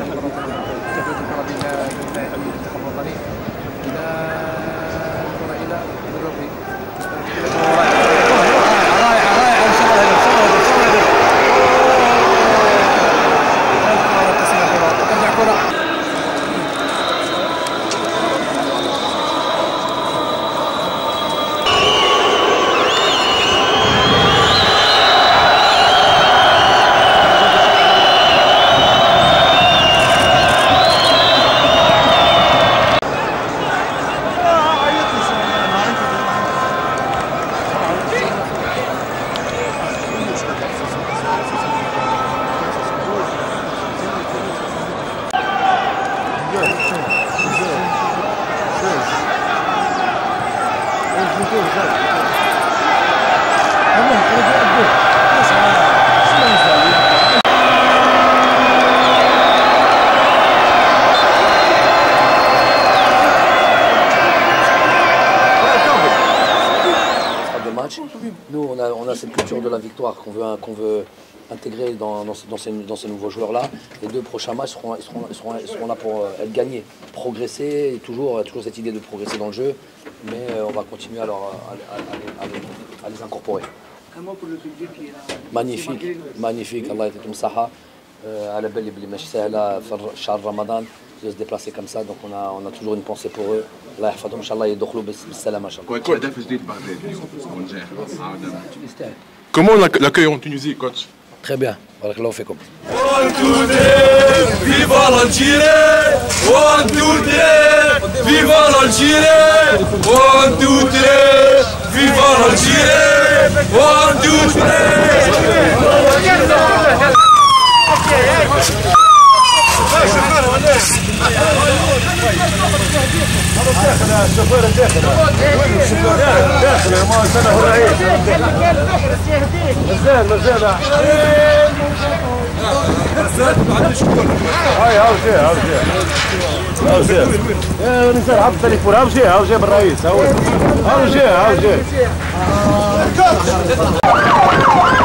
تبدو الكره بين لاعبي المنتخب الوطني الى الكره الى الروبي. رائعه ان شاء الله هدف ترجع كره. Nous, on a cette culture de la victoire qu'on veut intégrer dans ces nouveaux joueurs-là. Les 2 prochains matchs seront là pour être gagnés, progresser, et toujours cette idée de progresser dans le jeu, mais on va continuer à les incorporer. Un mot pour le public qui est là. Magnifique, Allah يعطيكم الصحة. على بالي بلي ماشي سهلة في شهر رمضان de se déplacer comme ça, donc on a toujours une pensée pour eux. الله يحفظهم إن شاء الله يدخلوا بالسلامة إن شاء الله. هدف جديد بغداد اليوم ونجاح عودة. Comment l'accueil en Tunisie, coach? Très bien, بارك الله فيكم. 1 2 3 viva l'Algérie. 1 2 3 viva l'Algérie. 1 2 3 viva l'Algérie. 1 2 3. الشوفير داخل ما سنه الرئيس مازال هاو جاي الانسان حط التليفون هاو جاي بالرئيس هاو جاي